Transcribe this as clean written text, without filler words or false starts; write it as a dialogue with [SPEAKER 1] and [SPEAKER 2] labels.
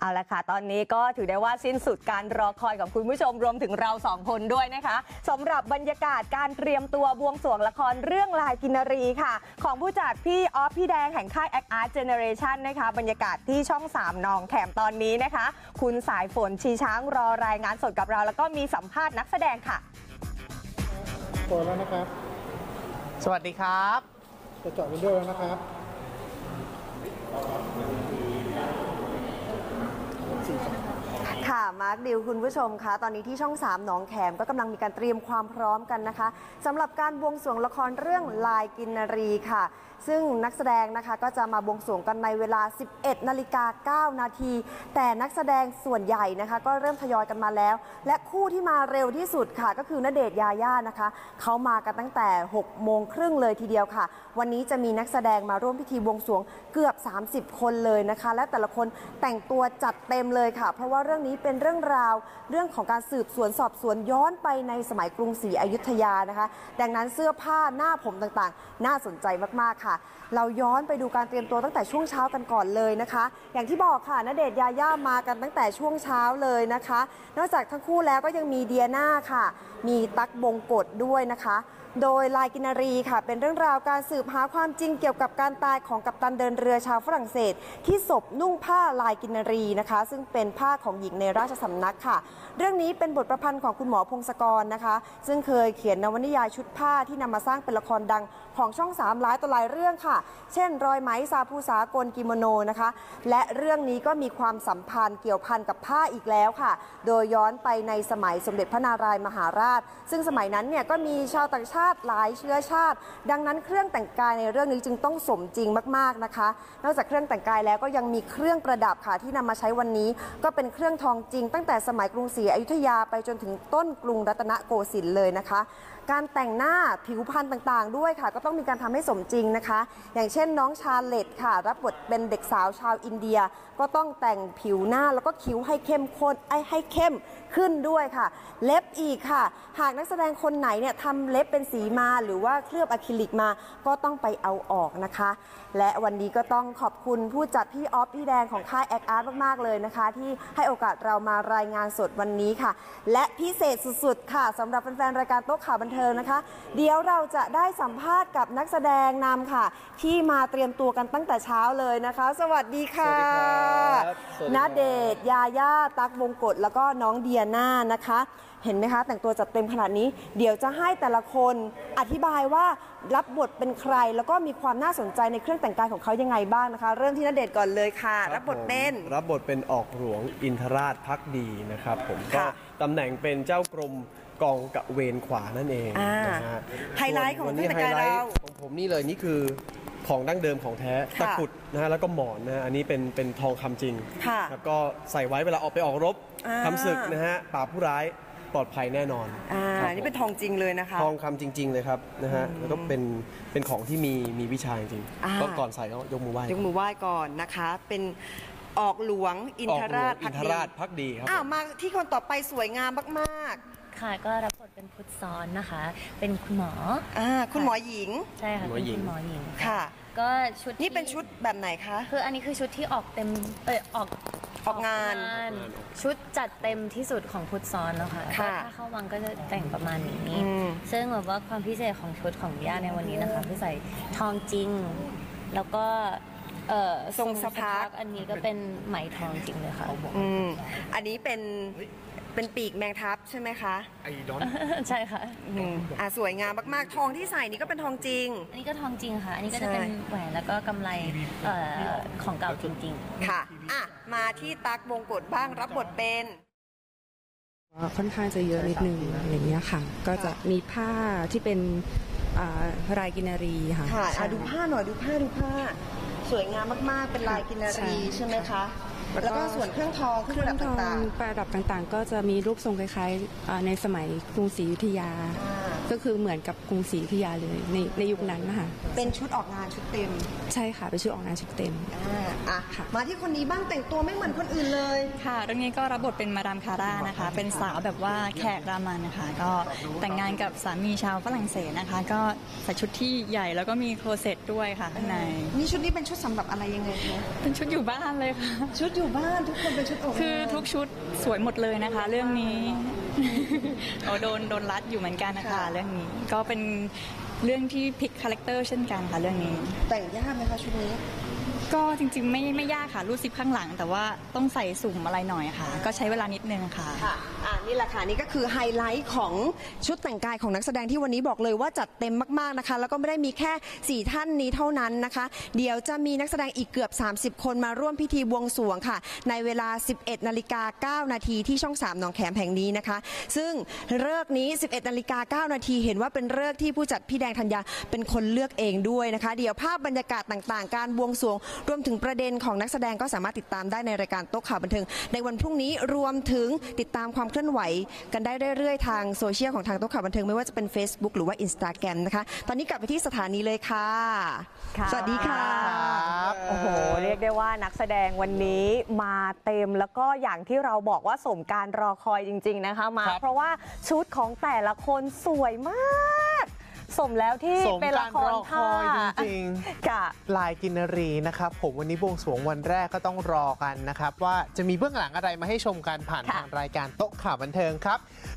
[SPEAKER 1] เอาละค่ะตอนนี้ก็ถือได้ว่าสิ้นสุดการรอคอยกับคุณผู้ชมรวมถึงเรา2คนด้วยนะคะสำหรับบรรยากาศการเตรียมตัวบวงสรวงละครเรื่องลายกินรีค่ะของผู้จัดพี่ออฟพี่แดงแห่งค่าย Act Art Generation นะคะบรรยากาศที่ช่อง3หนองแขมตอนนี้นะคะคุณสายฝนชีช้างรอรายงานสดกับเราแล้วก็มีสัมภาษณ์นักแสดงค่ะ
[SPEAKER 2] เปิดแล้วนะครับ
[SPEAKER 3] สวัสดีครับ
[SPEAKER 2] จะเจาะวินโดว์แล้วนะครับ
[SPEAKER 1] ค่ะมาร์คดิวคุณผู้ชมคะตอนนี้ที่ช่อง3หนองแขมก็กำลังมีการเตรียมความพร้อมกันนะคะสำหรับการบวงสรวงละครเรื่องลายกินรีค่ะซึ่งนักแสดงนะคะก็จะมาบวงสรวงกันในเวลา 11:09 นาทีแต่นักแสดงส่วนใหญ่นะคะก็เริ่มทยอยกันมาแล้วและคู่ที่มาเร็วที่สุดค่ะก็คือณเดชน์ยาย่านะคะเขามากันตั้งแต่6:30เลยทีเดียวค่ะวันนี้จะมีนักแสดงมาร่วมพิธีบวงสรวงเกือบ30คนเลยนะคะและแต่ละคนแต่งตัวจัดเต็มเลยค่ะเพราะว่าเรื่องนี้เป็นเรื่องราวเรื่องของการสืบสวนสอบสวนย้อนไปในสมัยกรุงศรีอยุธยานะคะดังนั้นเสื้อผ้าหน้าผมต่างๆน่าสนใจมากๆค่ะเราย้อนไปดูการเตรียมตัวตั้งแต่ช่วงเช้ากันก่อนเลยนะคะอย่างที่บอกค่ะณเดชน์ยาย่ามากันตั้งแต่ช่วงเช้าเลยนะคะนอกจากทั้งคู่แล้วก็ยังมีเดียน่าค่ะมีตั๊กบงกฎด้วยนะคะโดยลายกินรีค่ะเป็นเรื่องราวการสืบหาความจริงเกี่ยวกับการตายของกัปตันเดินเรือชาวฝรั่งเศสที่ศพนุ่งผ้าลายกินรีนะคะซึ่งเป็นผ้าของหญิงในราชสำนักค่ะเรื่องนี้เป็นบทประพันธ์ของคุณหมอพงศกรนะคะซึ่งเคยเขียนนวนิยายชุดผ้าที่นำมาสร้างเป็นละครดังของช่อง3หลายต่อหลายเรื่องค่ะเช่นรอยไหมซาภูสากลกิโมโนนะคะและเรื่องนี้ก็มีความสัมพันธ์เกี่ยวพันกับผ้าอีกแล้วค่ะโดยย้อนไปในสมัยสมเด็จพระนารายมหาราชซึ่งสมัยนั้นเนี่ยก็มีชาวต่างชาติหลายเชื้อชาติดังนั้นเครื่องแต่งกายในเรื่องนี้จึงต้องสมจริงมากๆนะคะนอกจากเครื่องแต่งกายแล้วก็ยังมีเครื่องประดับค่ะที่นำมาใช้วันนี้ก็เป็นเครื่องทองจริงตั้งแต่สมัยกรุงศรีอยุธยาไปจนถึงต้นกรุงรัตนโกสินทร์เลยนะคะการแต่งหน้าผิวพรรณต่างๆด้วยค่ะก็ต้องมีการทำให้สมจริงนะคะอย่างเช่นน้องชาเลตค่ะรับบทเป็นเด็กสาวชาวอินเดียก็ต้องแต่งผิวหน้าแล้วก็คิ้วให้เข้มข้นให้เข้มขึ้นด้วยค่ะเล็บอีกค่ะหากนักแสดงคนไหนเนี่ยทำเล็บเป็นสีมาหรือว่าเคลือบอะคริลิกมาก็ต้องไปเอาออกนะคะและวันนี้ก็ต้องขอบคุณผู้จัดพี่ออฟพี่แดงของค่าย Act Art มากๆเลยนะคะที่ให้โอกาสเรามารายงานสดวันนี้ค่ะและพิเศษสุดๆค่ะสำหรับแฟนๆรายการโต๊ะข่าวบันเทิงนะคะเดี๋ยวเราจะได้สัมภาษณ์กับนักแสดงนำค่ะที่มาเตรียมตัวกันตั้งแต่เช้าเลยนะคะสวัสดีค่ะณเดชน์ยาย่าตั๊กบงกฎแล้วก็น้องเดียน่านะคะเห็นไหมคะแต่งตัวจัดเต็มขนาดนี้เดี๋ยวจะให้แต่ละคนอธิบายว่ารับบทเป็นใครแล้วก็มีความน่าสนใจในเครื่องแต่งกายของเขายังไงบ้างนะคะเริ่มที่ณเดชน์ก่อนเลยค่ะรับบทเป็น
[SPEAKER 4] ออกหลวงอินทราชภักดีนะครับผมก็ตำแหน่งเป็นเจ้ากรมกองกะเวนขวานั่นเองนะฮะ
[SPEAKER 1] ไฮไลท์ของเครื่องแต่งกายเรา
[SPEAKER 4] ของผมนี่เลยนี่คือของดั้งเดิมของแท้ตะกุดนะฮะแล้วก็หมอนนะฮะอันนี้เป็นทองคำจริงแล้วก็ใส่ไว้เวลาออกรบทำศึกนะฮะปราบผู้ร้ายปลอดภัยแน่นอน
[SPEAKER 1] นี่เป็นทองจริงเลยนะคะ
[SPEAKER 4] ทองคำจริงๆเลยครับนะฮะแล้วก็เป็นของที่มีวิชาจริงก็ก่อนใส่ก็ยกมือไหว้
[SPEAKER 1] ก่อนนะคะเป็นออกหลวงอินทราช
[SPEAKER 4] ภักดีครับ
[SPEAKER 1] มาที่คนต่อไปสวยงามมาก
[SPEAKER 5] ค่ะก็รับบทเป็นพุทธซ้อนนะคะเป็นคุณหมอ
[SPEAKER 1] คุณหมอหญิง
[SPEAKER 5] ใช่ค่ะเป็นคุณหมอหญิง
[SPEAKER 1] ค่ะ
[SPEAKER 5] ก็ชุด
[SPEAKER 1] นี่เป็นชุดแบบไหนคะ
[SPEAKER 5] คืออันนี้คือชุดที่ออกเต็มออกงานชุดจัดเต็มที่สุดของพุทธซ้อนแล้วค่ะถ้าเข้าวังก็จะแต่งประมาณนี้ซึ่งแบบว่าความพิเศษของชุดของย่าในวันนี้นะคะคือใส่ทองจริงแล้วก็
[SPEAKER 1] ทรงสะพัก
[SPEAKER 5] อันนี้ก็เป็นไหมทองจริงเลยค่ะ
[SPEAKER 1] อันนี้เป็นปีกแมงทับใช่ไหมคะ
[SPEAKER 4] ไอดอน
[SPEAKER 5] ใช่ค่ะ
[SPEAKER 1] สวยงามมากๆทองที่ใส่นี่ก็เป็นทองจริง
[SPEAKER 5] อันนี้ก็ทองจริงค่ะอันนี้ก็จะเป็นแหวนแล้วก็กำไรของเก่าจริงๆ
[SPEAKER 1] ค่ะมาที่ตั๊กบงกฎบ้างรับบทเป็น
[SPEAKER 6] ค่อนข้างจะเยอะนิดนึงอย่างเงี้ยค่ะก็จะมีผ้าที่เป็นลายกินรีค่ะ
[SPEAKER 1] ดูผ้าหน่อยดูผ้าสวยงามมากๆเป็นลายกินรีใช่ไหมคะแล้วก็ส่วนเครื่องทองประดับต่าง
[SPEAKER 6] ๆก็จะมีรูปทรงคล้ายๆในสมัยกรุงศรีอยุธยาก็คือเหมือนกับกรุงศรีอยุธยาเลยในยุคนั้นนะคะ
[SPEAKER 1] เป็นชุดออกงานชุดเต็ม
[SPEAKER 6] ใช่ค่ะเป็นชุดออกงานชุดเต็ม
[SPEAKER 1] ค่ะมาที่คนนี้บ้างแต่งตัวไม่เหมือนคนอื่นเลย
[SPEAKER 7] ค่ะเรื่องนี้ก็รับบทเป็นมาดามคาร่านะคะ เป็นสาวแบบว่าแขกรามันนะคะ ก็แต่งงานกับสามีชาวฝรั่งเศสนะคะ ก็ใส่ชุดที่ใหญ่แล้วก็มีโคลเซ็ตด้วยค่ะข้างใน
[SPEAKER 1] นี่ชุดนี้เป็นชุดสำหรับอะไรยังไงคะ
[SPEAKER 7] เป็นชุดอยู่บ้านเลยค่ะ
[SPEAKER 1] ชุดอยู่บ้านทุกคนเป็นชุดออกงาน
[SPEAKER 7] คือทุกชุดสวยหมดเลยนะคะ เรื่องนี้ โดนรัดอยู่เหมือนกันนะคะเรื่องนี้ก็เป็นเรื่องที่พลิกคาแรคเตอร์เช่นกันค่ะเรื่องนี้
[SPEAKER 1] แต่งยากไหมคะชุดนี้
[SPEAKER 7] ก็จริงๆไม่ยากค่ะรูดซิปข้างหลัง แต่ว่าต้องใส่สุ่มอะไรหน่อยค่ะ ก็ใช้เวลานิดนึงค่ะ
[SPEAKER 1] ค่ะนี่แหละค่ะนี่ก็คือไฮไลท์ของชุดแต่งกายของนักแสดงที่วันนี้บอกเลยว่าจัดเต็มมากๆนะคะแล้วก็ไม่ได้มีแค่4ท่านนี้เท่านั้นนะคะเดี๋ยวจะมีนักแสดงอีกเกือบ30คนมาร่วมพิธีบวงสรวงค่ะในเวลา 11:09 นาทีที่ช่อง3หนองแขมแห่งนี้นะคะซึ่งฤกษ์นี้ 11:09 นาทีเห็นว่าเป็นฤกษ์ที่ผู้จัดพี่แดงธัญญาเป็นคนเลือกเองด้วยนะคะเดี๋ยวภาพบรรยากาศต่างๆการบวงสรวงรวมถึงประเด็นของนักแสดงก็สามารถติดตามได้ในรายการโต๊ะข่าวบันเทิงในวันพรุ่งนี้รวมถึงติดตามความเคลื่อนไหวกันได้เรื่อยๆทางโซเชียลของทางโต๊ะข่าวบันเทิงไม่ว่าจะเป็น Facebook หรือว่า Instagram นะคะตอนนี้กลับไปที่สถานีเลยค่ะสวัสดีค่ะ
[SPEAKER 8] โอ้โหเรียกได้ว่านักแสดงวันนี้มาเต็มแล้วก็อย่างที่เราบอกว่าสมการรอคอยจริงๆนะคะมาเพราะว่าชุดของแต่ละคนสวยมากสมแล้วที่เป็นละครผ้า
[SPEAKER 3] จริงๆลายกินนารีนะครับผมวันนี้บวงสรวงวันแรกก็ต้องรอกันนะครับว่าจะมีเบื้องหลังอะไรมาให้ชมกันผ่านทางรายการโต๊ะข่าวบันเทิงครับ